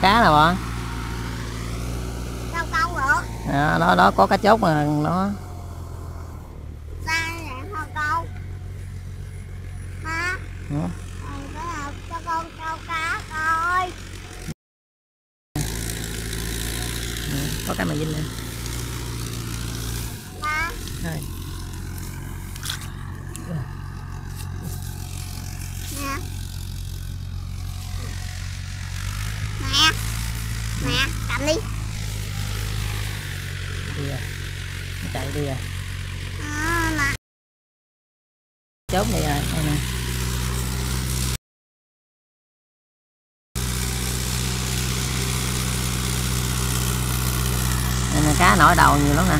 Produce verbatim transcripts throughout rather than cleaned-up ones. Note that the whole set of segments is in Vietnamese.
cá nào ạ? Đâu câu được. À, đó đó có cá chốt mà nó. Sao vậy thôi câu? Hả? Ừ. Mày phải học cho con câu cá coi. Ừ. Có cái màn dinh nè. Hả? Đây. Nè. Nè. Nè, cầm đi. Đi rồi. Nó chạy đi rồi. À, nè. Chốt đi rồi. Đây nè. Đây nè, cá nổi đầu nhiều lắm nè.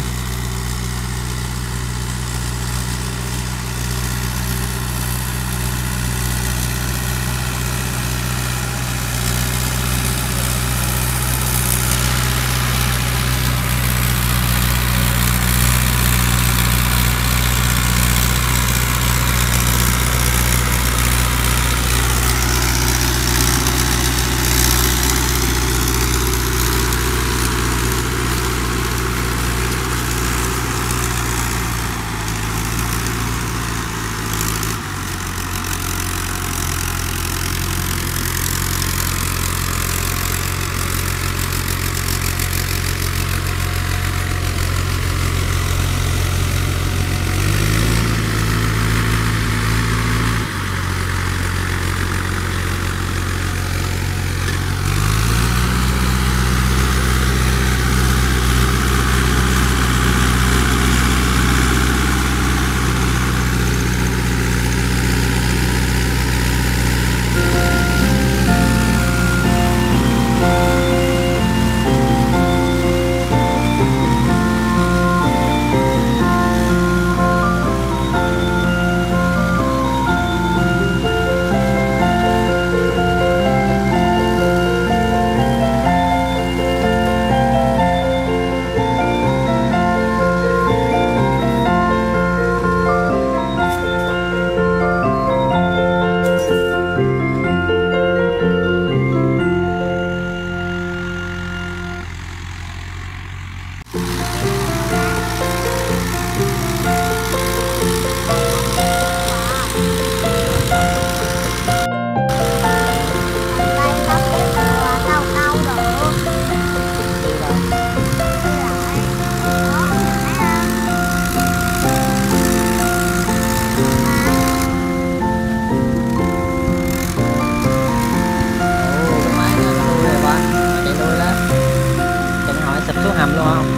Sụp xuống hầm luôn không?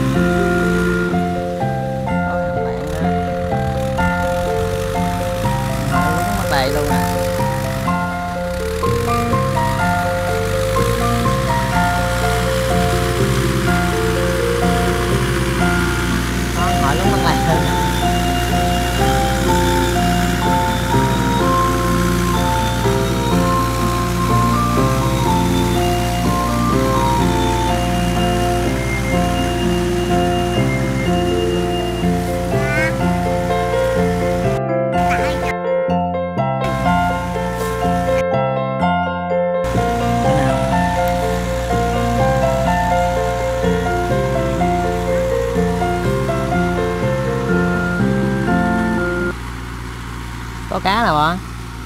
Có hầm bạn đó. Họ lúc mất đầy luôn nè. Họ lúc mất đầy luôn. Có cá nào ạ?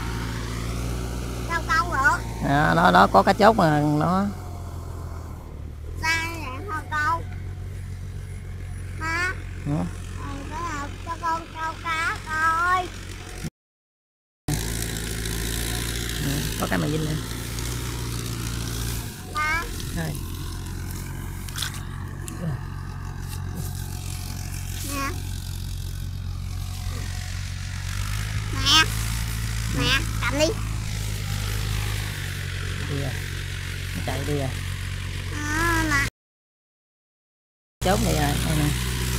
Đâu câu được. À, đó đó có cá chốt mà nó. Sao vậy thôi câu? Hả? Ừ. Mày phải học cho con câu cá coi. Ừ. Có cái màn dinh nè. Hả? Đây. Nè. Nè. Nè, cầm đi. Đi rồi. Nó chạy đi rồi. À, nè. Chốt đi rồi. Đây nè.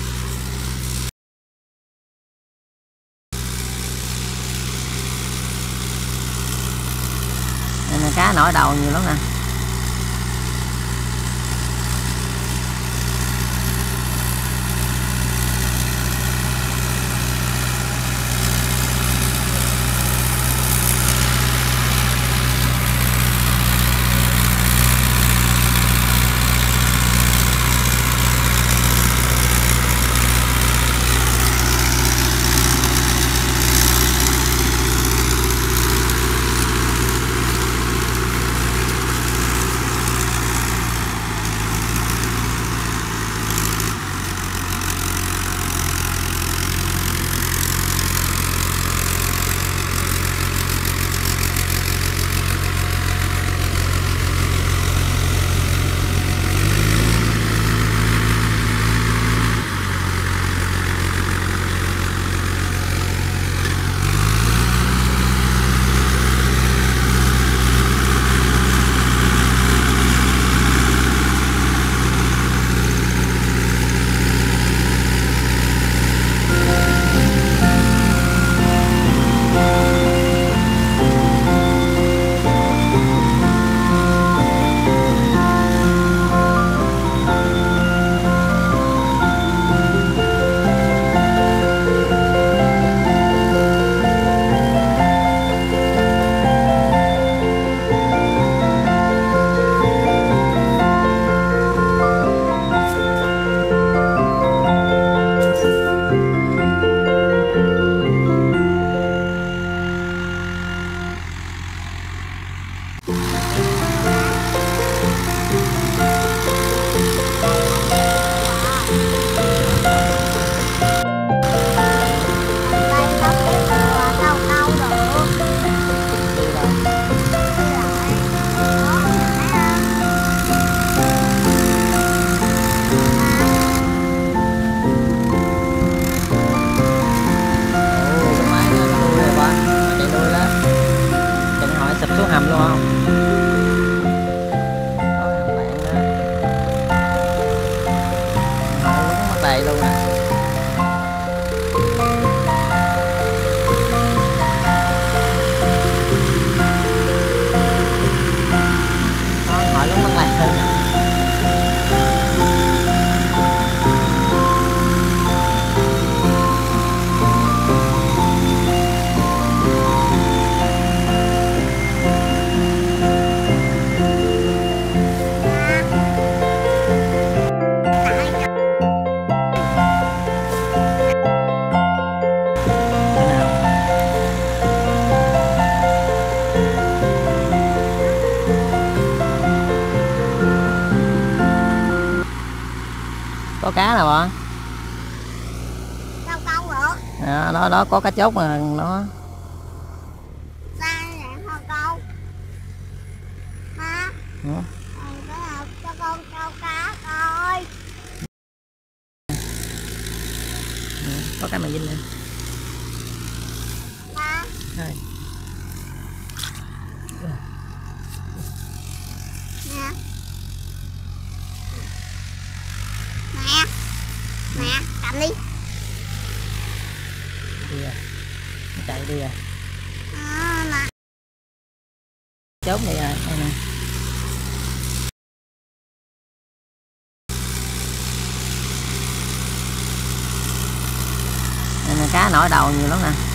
Đây nè, cá nổi đầu nhiều lắm nè. có cá nè bò. Đâu câu được. Đó, đó, đó có cá chốt mà nó. Sao vậy hả câu? Hả? Ừ. Mày phải học cho con câu cá coi. Ừ. Có cái màn dinh nè. Ba. Thôi. Nè. Nè. Nè, cầm đi. Đi rồi. Nó chạy đi rồi. À, nè. Chốt đi rồi, đây nè. Đây nè, cá nổi đầu nhiều lắm nè.